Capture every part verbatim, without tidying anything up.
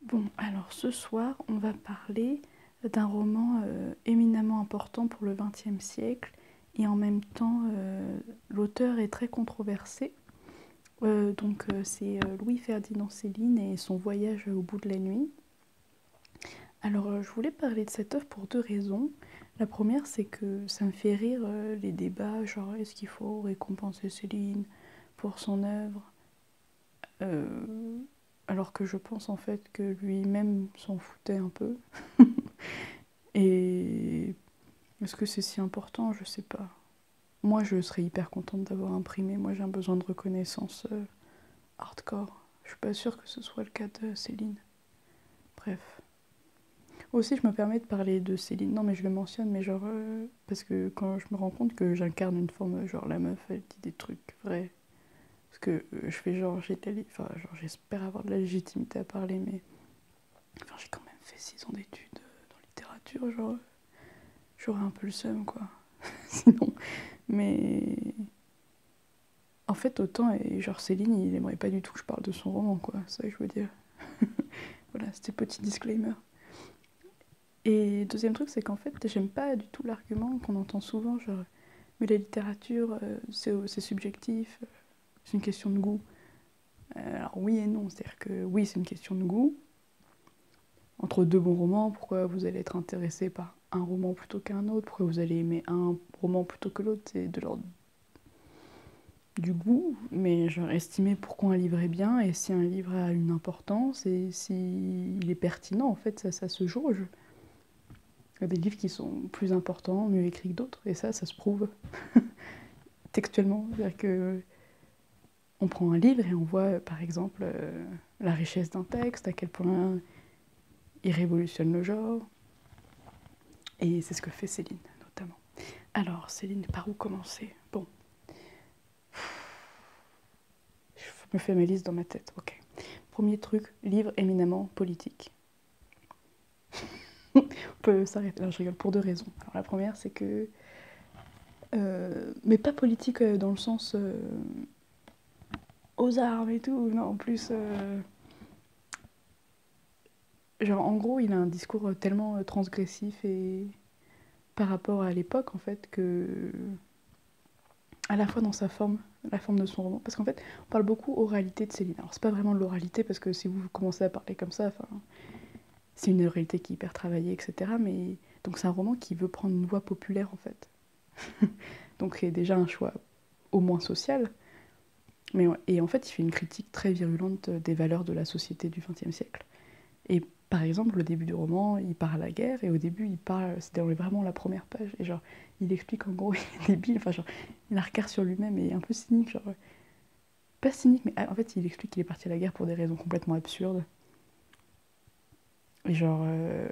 Bon, alors ce soir, on va parler d'un roman euh, éminemment important pour le vingtième siècle et en même temps, euh, l'auteur est très controversé. Euh, donc euh, c'est euh, Louis-Ferdinand Céline et son voyage au bout de la nuit. Alors euh, je voulais parler de cette œuvre pour deux raisons. La première, c'est que ça me fait rire euh, les débats, genre est-ce qu'il faut récompenser Céline pour son œuvre euh, alors que je pense en fait que lui-même s'en foutait un peu. Et est-ce que c'est si important? Je sais pas. Moi, je serais hyper contente d'avoir imprimé. Moi, j'ai un besoin de reconnaissance euh, hardcore. Je suis pas sûre que ce soit le cas de Céline. Bref. Aussi, je me permets de parler de Céline. Non, mais je le mentionne, mais genre. euh, parce que quand je me rends compte que j'incarne une forme. Genre, la meuf, elle dit des trucs vrais. Parce que euh, je fais genre. J'ai de la li- Enfin, genre, j'espère avoir de la légitimité à parler, mais. Enfin, j'ai quand même fait six ans d'études euh, dans littérature, genre. J'aurais un peu le seum, quoi. Sinon. Mais en fait, autant, et genre Céline, il aimerait pas du tout que je parle de son roman, quoi. C'est ça que je veux dire. Voilà, c'était petit disclaimer. Et deuxième truc, c'est qu'en fait, j'aime pas du tout l'argument qu'on entend souvent, genre, mais la littérature, euh, c'est c'est subjectif, euh, c'est une question de goût. Euh, alors oui et non, c'est-à-dire que oui, c'est une question de goût. Entre deux bons romans, pourquoi vous allez être intéressé par un roman plutôt qu'un autre? Pourquoi vous allez aimer un roman plutôt que l'autre? C'est de l'ordre du goût, mais genre estimer pourquoi un livre est bien et si un livre a une importance et s'il est pertinent, en fait, ça, ça se jauge. Il y a des livres qui sont plus importants, mieux écrits que d'autres, et ça, ça se prouve textuellement. C'est-à-dire que on prend un livre et on voit, par exemple, euh, la richesse d'un texte, à quel point il révolutionne le genre, et c'est ce que fait Céline, notamment. Alors, Céline, par où commencer? Bon, je me fais ma liste dans ma tête, ok. Premier truc, livre éminemment politique. On peut s'arrêter là, je rigole pour deux raisons. Alors, la première, c'est que. Euh, mais pas politique euh, dans le sens euh, aux armes et tout, non, en plus. Euh, genre, en gros, il a un discours tellement euh, transgressif et. Par rapport à l'époque, en fait, que. À la fois dans sa forme, la forme de son roman. Parce qu'en fait, on parle beaucoup oralité de Céline. Alors, c'est pas vraiment de l'oralité, parce que si vous commencez à parler comme ça, enfin. C'est une oralité qui est hyper travaillée, et cetera. Mais. Donc, c'est un roman qui veut prendre une voix populaire, en fait. Donc, c'est déjà un choix au moins social. Mais ouais. Et en fait, il fait une critique très virulente des valeurs de la société du vingtième siècle. Et par exemple, au début du roman, il part à la guerre, et au début, il parle, c'était vraiment la première page, et genre, il explique en gros, il est débile, enfin, genre, il a un regard sur lui-même et un peu cynique, genre, pas cynique, mais en fait, il explique qu'il est parti à la guerre pour des raisons complètement absurdes. Et genre, euh,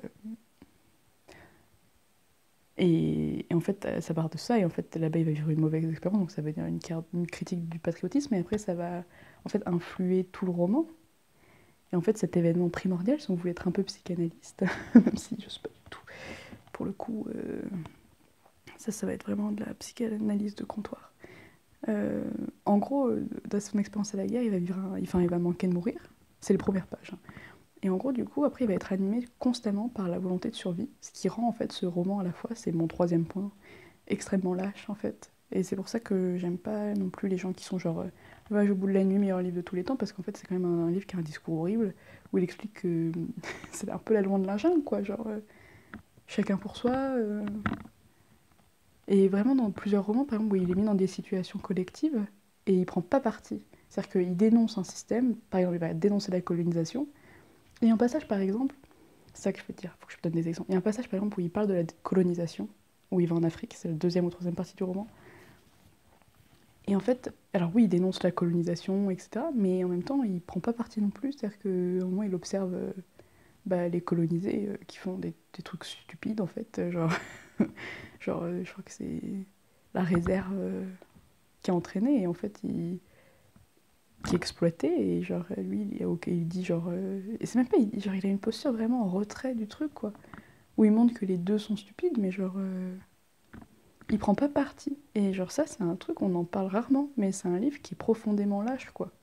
et, et en fait, ça part de ça, et en fait, là-bas, il va vivre une mauvaise expérience, donc ça veut dire une, une critique du patriotisme, et après, ça va, en fait, influer tout le roman. Et en fait, cet événement primordial, si on voulait être un peu psychanalyste, même si je sais pas du tout, pour le coup, euh, ça, ça va être vraiment de la psychanalyse de comptoir. Euh, en gros, euh, dans son expérience à la guerre, il va, vivre un- enfin, il va manquer de mourir. C'est les premières pages, hein. Et en gros, du coup, après, il va être animé constamment par la volonté de survie, ce qui rend en fait ce roman à la fois, c'est mon troisième point, extrêmement lâche en fait. Et c'est pour ça que j'aime pas non plus les gens qui sont genre euh, Le Voyage au bout de la nuit, meilleur livre de tous les temps, parce qu'en fait, c'est quand même un, un livre qui a un discours horrible, où il explique que c'est un peu la loi de la jungle, quoi, genre euh, chacun pour soi. euh. Et vraiment, dans plusieurs romans, par exemple, où il est mis dans des situations collectives, et il prend pas parti. C'est-à-dire qu'il dénonce un système, par exemple, il va dénoncer la colonisation, et un passage, par exemple, c'est ça que je peux te dire, faut que je te donne des exemples. Il y a un passage, par exemple, où il parle de la colonisation, où il va en Afrique, c'est la deuxième ou troisième partie du roman. Et en fait, alors oui, il dénonce la colonisation, et cetera, mais en même temps, il prend pas parti non plus, c'est-à-dire qu'au moment, il observe euh, bah, les colonisés euh, qui font des, des trucs stupides, en fait, euh, genre, genre euh, je crois que c'est la réserve euh, qui a entraîné, et en fait, il, qui est exploité, et genre, lui, il, ok, il dit genre, euh, et c'est même pas, il, genre, il a une posture vraiment en retrait du truc, quoi, où il montre que les deux sont stupides, mais genre, euh, il prend pas parti. Et genre ça, c'est un truc, on en parle rarement, mais c'est un livre qui est profondément lâche, quoi.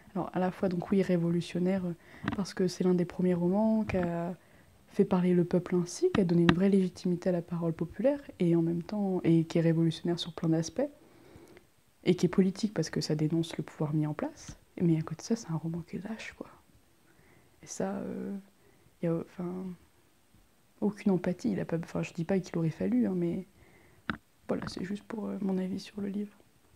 Alors, à la fois, donc oui, révolutionnaire, euh, parce que c'est l'un des premiers romans qui a fait parler le peuple ainsi, qui a donné une vraie légitimité à la parole populaire, et en même temps, et qui est révolutionnaire sur plein d'aspects, et qui est politique parce que ça dénonce le pouvoir mis en place. Mais à côté de ça, c'est un roman qui est lâche, quoi. Et ça, euh, y a, enfin, aucune empathie. Il a pas, enfin, je dis pas qu'il aurait fallu, hein, mais voilà, c'est juste pour euh, mon avis sur le livre.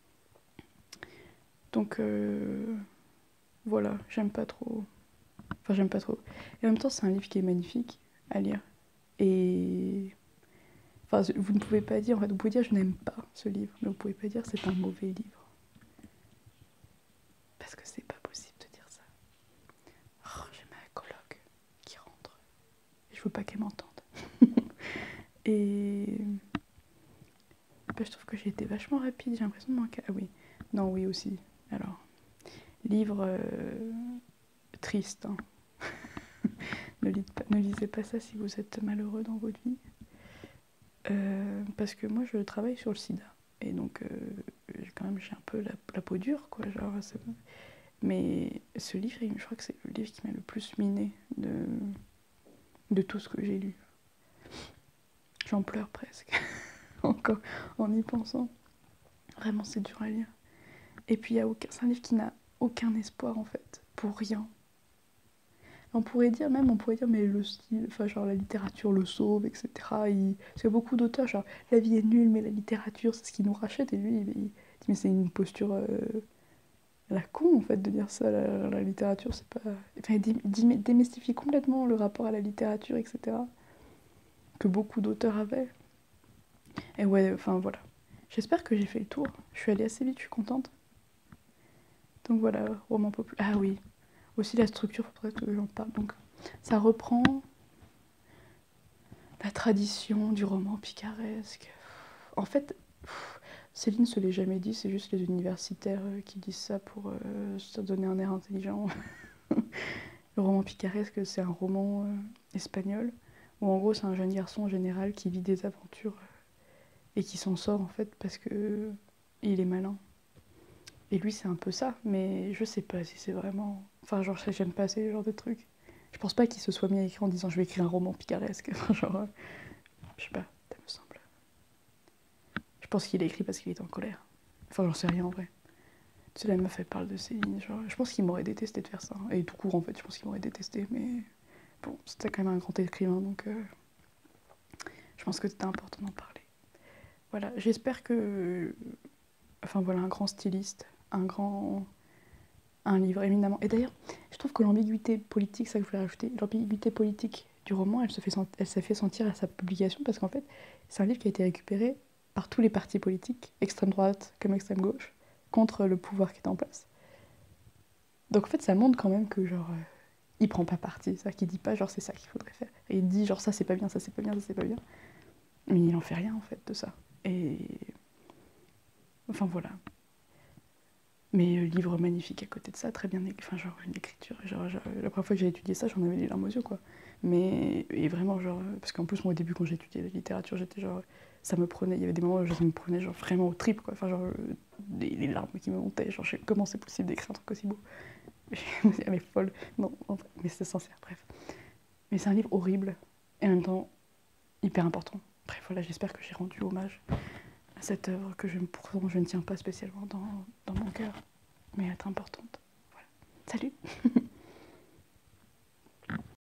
Donc, euh, voilà, j'aime pas trop. Enfin, j'aime pas trop. Et en même temps, c'est un livre qui est magnifique à lire. Et enfin, vous ne pouvez pas dire, en fait, vous pouvez dire je n'aime pas ce livre, mais vous pouvez pas dire c'est un mauvais livre. Parce que c'est pas possible de dire ça. Oh, j'ai ma coloc qui rentre. Et je veux pas qu'elle m'entende. Et bah, je trouve que j'ai été vachement rapide, j'ai l'impression de manquer. Ah oui, non, oui aussi. Alors, livre euh, triste. Hein. ne, lisez pas, ne lisez pas ça si vous êtes malheureux dans votre vie. Euh, parce que moi, je travaille sur le sida. Et donc, euh, j'ai quand même, j'ai un peu la, la peau dure, quoi. Genre, c'est... Mais ce livre, je crois que c'est le livre qui m'a le plus miné de, de tout ce que j'ai lu. J'en pleure presque, encore, en y pensant. Vraiment, c'est dur à lire. Et puis, il y a aucun... c'est un livre qui n'a aucun espoir, en fait, pour rien. On pourrait dire, même, on pourrait dire, mais le style, enfin, genre, la littérature le sauve, et cetera. Il... Parce qu'il y a beaucoup d'auteurs, genre, la vie est nulle, mais la littérature, c'est ce qui nous rachète. Et lui, il, il dit, mais c'est une posture... Euh... la con en fait de dire ça, la, la littérature c'est pas... Enfin, il démystifie complètement le rapport à la littérature, et cetera. Que beaucoup d'auteurs avaient. Et ouais, enfin voilà. J'espère que j'ai fait le tour. Je suis allée assez vite, je suis contente. Donc voilà, roman populaire. Ah oui, aussi la structure, faudrait que j'en parle. Donc ça reprend la tradition du roman picaresque. En fait, Céline se l'est jamais dit, c'est juste les universitaires qui disent ça pour euh, se donner un air intelligent. Le roman picaresque, c'est un roman euh, espagnol où en gros c'est un jeune garçon en général qui vit des aventures euh, et qui s'en sort en fait parce que euh, il est malin. Et lui c'est un peu ça, mais je sais pas si c'est vraiment... Enfin genre j'aime pas ce genre de trucs. Je pense pas qu'il se soit mis à écrire en disant je vais écrire un roman picaresque. genre, euh, je sais pas, ça me semble. Je pense qu'il a écrit parce qu'il était en colère. Enfin j'en sais rien en vrai. Tu sais, la meuf elle parle de Céline, genre, je pense qu'il m'aurait détesté de faire ça. Et tout court en fait, je pense qu'il m'aurait détesté, mais... Bon, c'était quand même un grand écrivain, donc euh, je pense que c'était important d'en parler. Voilà, j'espère que... Enfin voilà, un grand styliste, un grand... un livre éminemment... Et d'ailleurs, je trouve que l'ambiguïté politique, ça que je voulais rajouter, l'ambiguïté politique du roman, elle se fait, sent... elle s'est fait sentir à sa publication, parce qu'en fait, c'est un livre qui a été récupéré par tous les partis politiques, extrême droite comme extrême gauche, contre le pouvoir qui est en place. Donc en fait, ça montre quand même que genre... Euh, il prend pas parti, ça, qu'il dit pas genre c'est ça qu'il faudrait faire. Et il dit genre ça c'est pas bien, ça c'est pas bien, ça c'est pas bien. Mais il en fait rien en fait de ça. Et enfin voilà. Mais euh, livre magnifique à côté de ça, très bien, enfin genre une écriture. Genre, genre, la première fois que j'ai étudié ça, j'en avais les larmes aux yeux quoi. Mais et vraiment genre parce qu'en plus moi au début quand j'ai étudié la littérature, j'étais genre ça me prenait, il y avait des moments où ça me prenait genre vraiment au trip quoi. Enfin genre les, les larmes qui me montaient, genre je, comment c'est possible d'écrire un truc aussi beau. Je me disais mais folle. Non, en vrai, mais c'est sincère, bref. Mais c'est un livre horrible et en même temps hyper important. Bref, voilà, j'espère que j'ai rendu hommage à cette œuvre que je, pourtant je ne tiens pas spécialement dans, dans mon cœur, mais elle est importante. Voilà. Salut.